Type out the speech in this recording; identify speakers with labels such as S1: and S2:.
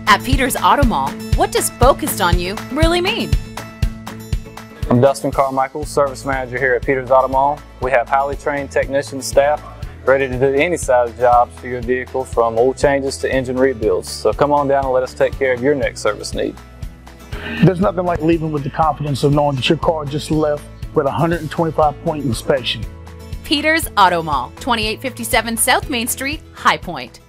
S1: At Peters Auto Mall, what does focused on you really mean?
S2: I'm Dustin Carmichael, Service Manager here at Peters Auto Mall. We have highly trained technician staff ready to do any size jobs for your vehicle, from oil changes to engine rebuilds. So come on down and let us take care of your next service need.
S3: There's nothing like leaving with the confidence of knowing that your car just left with a 125-point inspection.
S1: Peters Auto Mall, 2857 South Main Street, High Point.